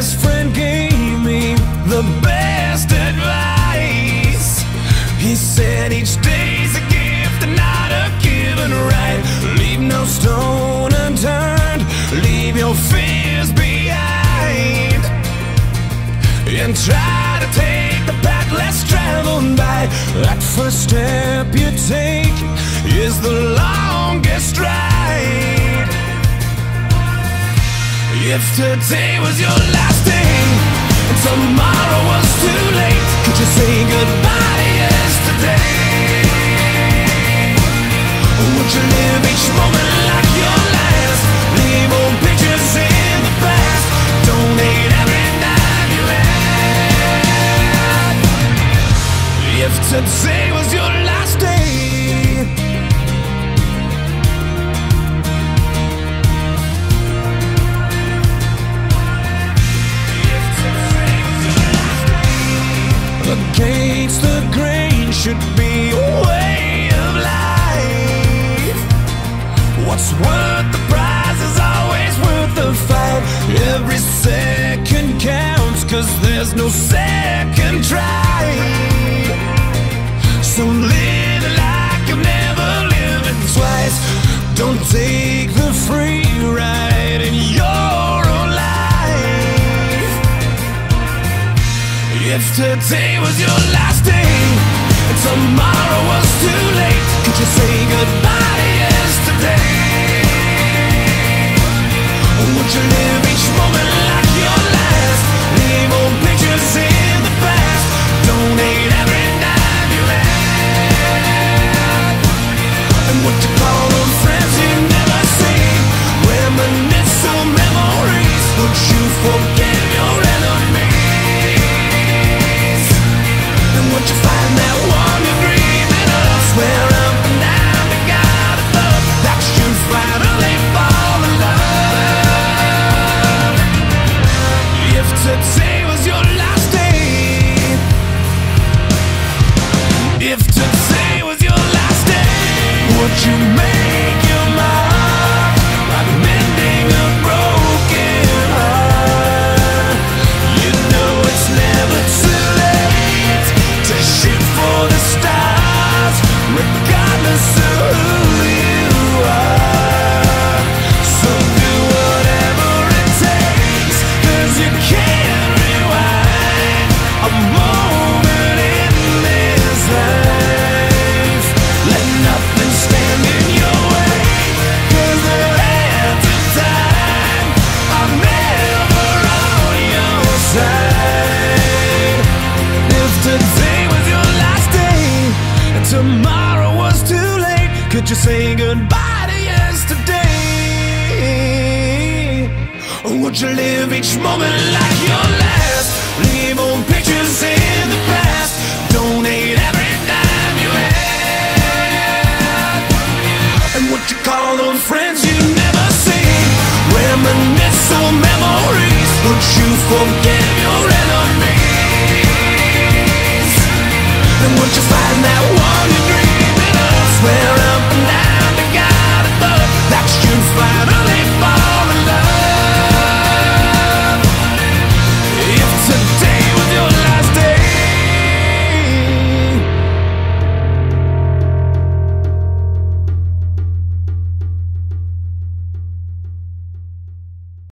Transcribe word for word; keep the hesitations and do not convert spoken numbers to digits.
best friend gave me the best advice. He said each day's a gift and not a given right. Leave no stone unturned, leave your fears behind, and try to take the path less traveled by. That first step you take is the longest ride. If today was your last day and tomorrow was too late, could you say goodbye to yesterday? Would you live each moment like your last? Leave old pictures in the past, donate every dime you had. If today was your last day, against the grain should be a way of life. What's worth the prize is always worth the fight. Every second counts, cause there's no second try. So live like you've never lived it twice. Don't take the free ride in your own life. If today was your last day and tomorrow was too late, could you say goodbye to yesterday? Would you live each moment like your last? Leave old pictures in the past, donate every dime you had. And what you call those friends you never see, reminisce on memories. Would you forgive your enemies? And would you find that one you're dreaming of? Swear up and down to God above that you finally fall in love. If today was your last day, if today was your last day, would you make your mark like mending a broken heart? You know it's never too late to shoot for the stars, regardless of who you are. So do whatever it takes, cause you can't rewind a moment in this life. Let nothing stand in your way, cause the hands of time are never on your side. If today was your last day and tomorrow was too late, could you say goodbye to yesterday? Or would you live each moment like your last? Leave old pictures in the past, donate every dime you had. And what you call those friends you never see, reminisce on memories. Would you forgive your enemies? And would you find that